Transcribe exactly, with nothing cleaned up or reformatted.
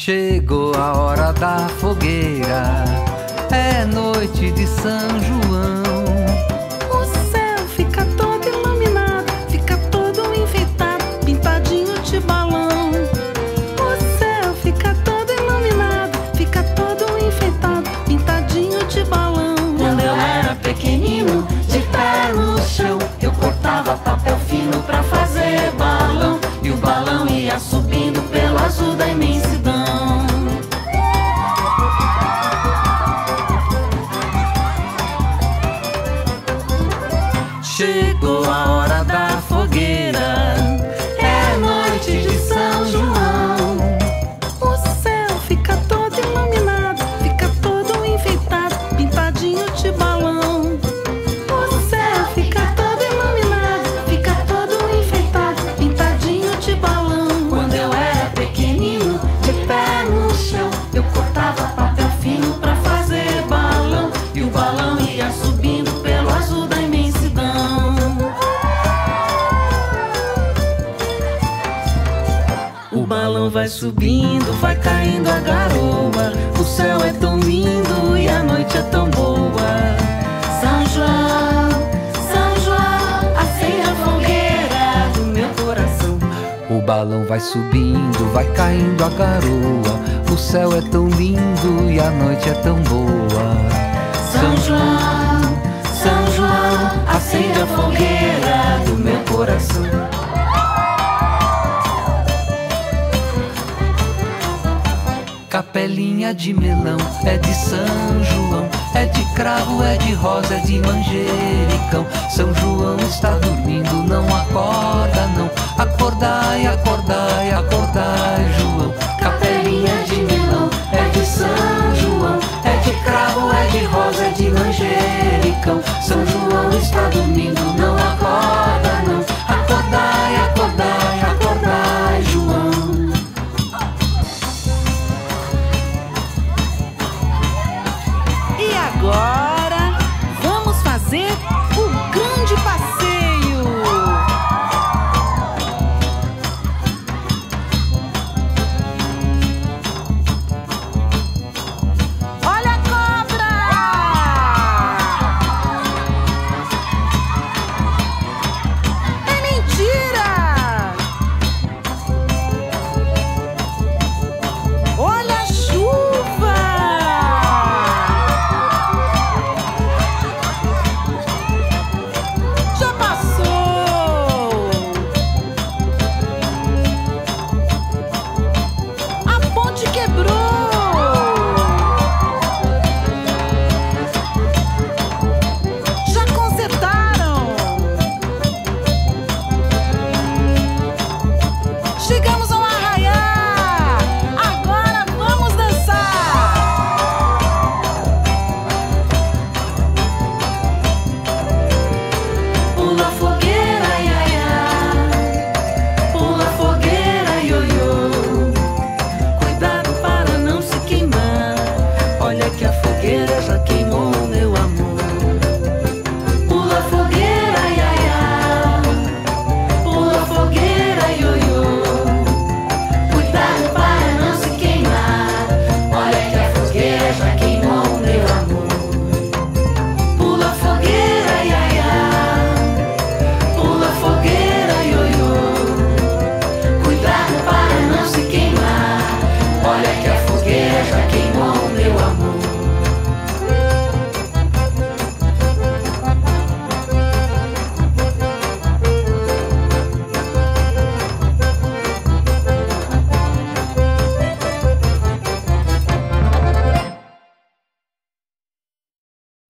Chegou a hora da fogueira, é noite de São João. O céu fica todo iluminado, fica todo enfeitado, pintadinho de balão. O céu fica todo iluminado, fica todo enfeitado, pintadinho de balão. Quando eu era pequenino, de pé no chão, eu cortava papel fino pra fazer balão, e o balão ia subindo pelo azul da imensidão. Chegou a hora da fogueira, é noite de São João. O céu fica todo iluminado, fica todo enfeitado, pintadinho de balão. O céu fica todo iluminado, fica todo enfeitado, pintadinho de balão. Quando eu era pequenino, de pé no chão, eu cortava papel fino pra fazer balão, e o balão ia subindo pelo azul da imensidão. o balão vai subindo, vai caindo a garoa. O céu é tão lindo e a noite é tão boa. São João, São João, acende a fogueira do meu coração. O balão vai subindo, vai caindo a garoa. O céu é tão lindo e a noite é tão boa. São João, São João, acende a fogueira do meu coração. Capelinha de melão é de São João, é de cravo, é de rosa, é de manjericão. São João está dormindo, não acorda não. Acordai, acordai, acordai, João.